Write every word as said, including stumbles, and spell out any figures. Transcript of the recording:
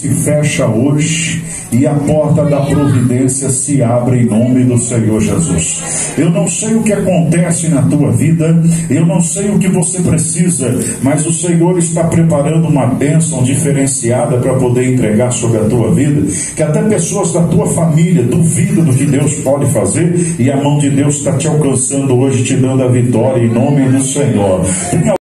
se fecha hoje e a porta da providência se abre em nome do Senhor Jesus. Eu não sei o que acontece na tua vida, eu não sei o que você precisa, mas o Senhor está preparando uma bênção diferenciada para poder entregar sobre a tua vida, que até pessoas da tua família duvidam do que Deus pode fazer, e a mão de Deus está te alcançando hoje, te dando a vitória em nome do Senhor.